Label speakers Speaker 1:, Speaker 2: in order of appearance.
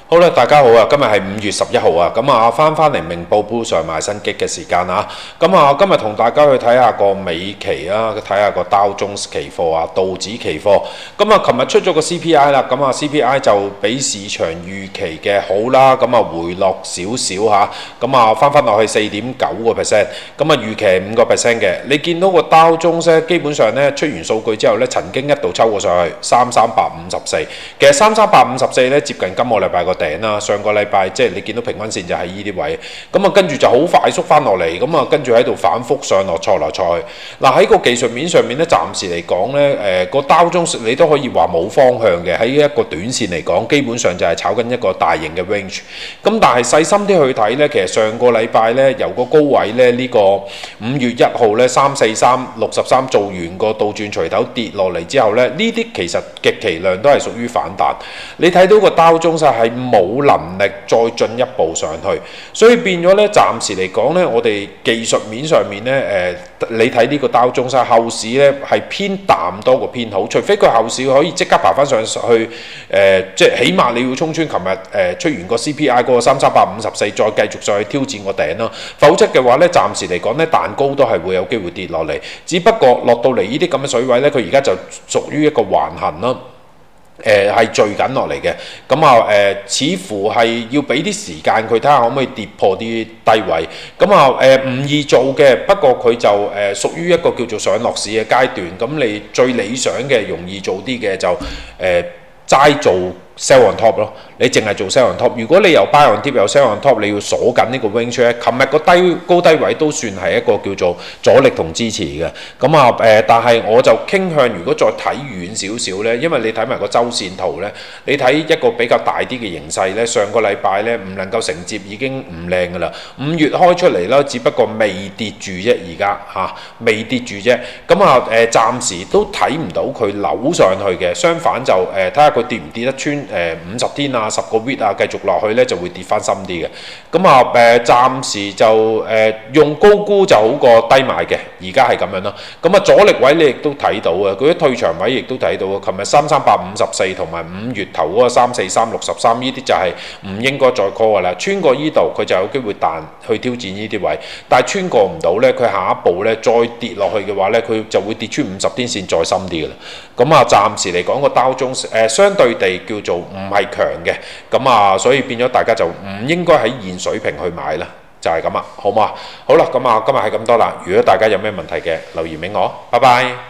Speaker 1: 好啦，大家好啊！今日係5月11號啊，咁啊翻嚟明報鋪上賣新機嘅時間啊，咁啊今日同大家去睇下個美期啊，睇下個道瓊斯期貨啊，道指期貨。咁啊，琴日出咗個 CPI 啦，咁啊 CPI 就比市場預期嘅好啦，咁啊回落少少嚇，咁啊翻落去4.9%，咁啊預期係5%嘅。你見到個道瓊斯基本上咧出完數據之後咧，曾經一度抽過上去33854，其實33854咧接近今個禮拜個頂啦，上個禮拜即係你見到平均線就喺呢啲位，咁啊跟住就好快速翻落嚟，咁啊跟住喺度反覆上落錯來錯去。嗱喺個技術面上面咧，暫時嚟講咧，個道瓊你都可以話冇方向嘅，喺一個短線嚟講，基本上就係炒緊一個大型嘅 range。咁但係細心啲去睇咧，其實上個禮拜咧由個高位咧呢個5月1號咧34363做完個倒轉錘頭跌落嚟之後咧，呢啲其實極其量都係屬於反彈。你睇到個道瓊係冇能力再進一步上去，所以變咗咧，暫時嚟講咧，我哋技術面上面咧，你睇呢個道瓊斯後市咧係偏淡多過偏好，除非佢後市可以即刻爬翻上去，即係起碼你要衝穿琴日出完個 CPI 嗰個33854，再繼續上去挑戰個頂啦。否則嘅話咧，暫時嚟講咧，蛋糕都係會有機會跌落嚟，只不過落到嚟呢啲咁嘅水位咧，佢而家就屬於一個橫行啦。係聚緊落嚟嘅，咁啊似乎係要俾啲時間佢睇下可唔可以跌破啲低位，咁啊唔易做嘅，不過佢就屬於一個叫做上落市嘅階段，咁你最理想嘅容易做啲嘅就齋做 sell on top 咯，你淨係做 sell on top。如果你又 buy on dip 又 sell on top，你要鎖緊呢個 range 咧。琴日個高低位都算係一個叫做阻力同支持嘅。咁啊但係我就傾向如果再睇遠少少咧，因為你睇埋個周線圖咧，你睇一個比較大啲嘅形勢咧，上個禮拜咧唔能夠承接已經唔靚㗎啦。5月開出嚟啦，只不過未跌住啫，而家未跌住啫。咁啊暫時都睇唔到佢扭上去嘅，相反就睇下佢跌唔跌得穿。50天啊，10個 week 啊，繼續落去咧就會跌翻深啲嘅。咁啊暫時就用高估就好過低買嘅，而家係咁樣咯。咁啊阻力位你亦都睇到啊，佢啲退場位亦都睇到啊。琴日33854同埋5月頭嗰個34363呢啲就係唔應該再 call 噶啦。穿過依度佢就有機會彈去挑戰呢啲位，但係穿過唔到咧，佢下一步咧再跌落去嘅話咧，佢就會跌穿50天線再深啲噶啦。咁啊暫時嚟講個道瓊相對地叫做唔係強嘅，咁啊，所以變咗大家就唔應該喺現水平去買啦，就係咁啊，好嘛？好啦，咁啊，今日係咁多啦。如果大家有咩問題嘅，留言俾我，拜拜。